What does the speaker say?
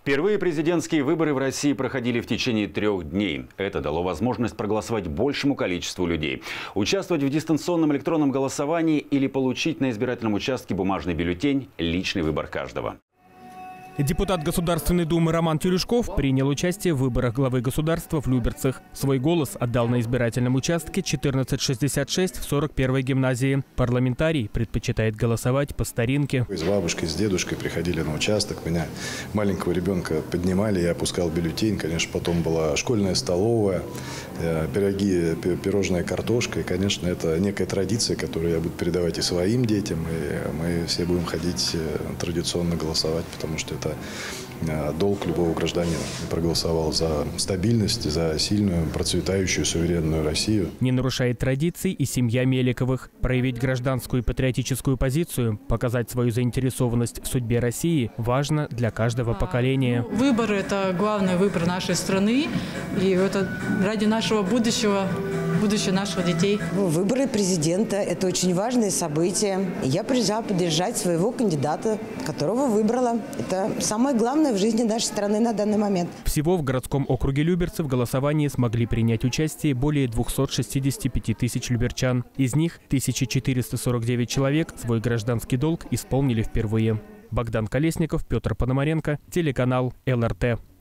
Впервые президентские выборы в России проходили в течение 3 дней. Это дало возможность проголосовать большему количеству людей. Участвовать в дистанционном электронном голосовании или получить на избирательном участке бумажный бюллетень – личный выбор каждого. Депутат Государственной Думы Роман Тюрюшков принял участие в выборах главы государства в Люберцах. Свой голос отдал на избирательном участке 1466 в 41-й гимназии. Парламентарий предпочитает голосовать по старинке. С бабушкой, с дедушкой приходили на участок. Меня, маленького ребенка, поднимали, я опускал бюллетень. Конечно, потом была школьная столовая, пироги, пирожная картошка. И, конечно, это некая традиция, которую я буду передавать и своим детям. И мы все будем ходить традиционно голосовать, потому что это долг любого гражданина. Проголосовал за стабильность, за сильную, процветающую, суверенную Россию. Не нарушает традиций и семья Меликовых. Проявить гражданскую и патриотическую позицию, показать свою заинтересованность в судьбе России важно для каждого поколения. Выборы – это главный выбор нашей страны. И это ради нашего будущего, будущего наших детей. Выборы президента – это очень важное событие. Я приезжала поддержать своего кандидата, которого выбрала. Это самое главное в жизни нашей страны на данный момент. Всего в городском округе Люберцы в голосовании смогли принять участие более 265 тысяч люберчан. Из них 1449 человек свой гражданский долг исполнили впервые. Богдан Колесников, Петр Пономаренко, телеканал ЛРТ.